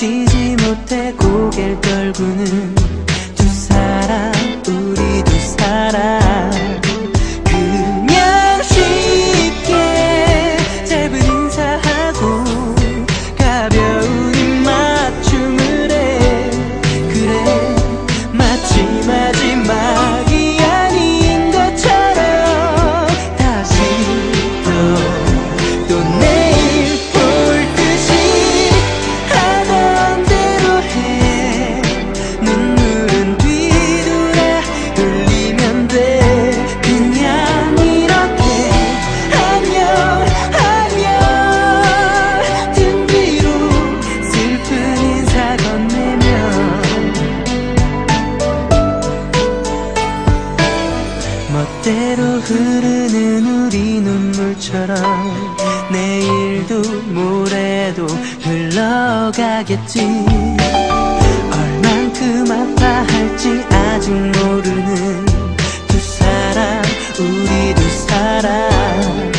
놓치지 못해 고개를 떨구는 두 사람, 우리 두 사람. 그냥 쉽게 짧은 인사하고 가벼운 입맞춤을 해. 그래 마치 마지막이 아닌 것처럼 다시 또 내일 볼 듯이 하던 대로 해. 눈물은 뒤돌아 흘리면 돼. 그냥 이렇게 안녕 안녕 등 뒤로 슬픈 인사 건네면 멋대로 흐르는 우리 눈물처럼 내일도 모레도 흘러가겠지. 얼만큼 아파할지 아직 모르는 두 사람, 우리 두 사람.